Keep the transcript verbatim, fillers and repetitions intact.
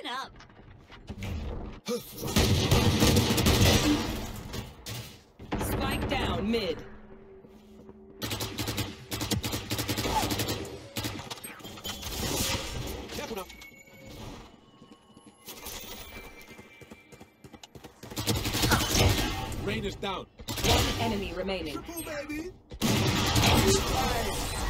up. Spike down mid. Careful now. Rain is down. One enemy remaining. Triple, baby.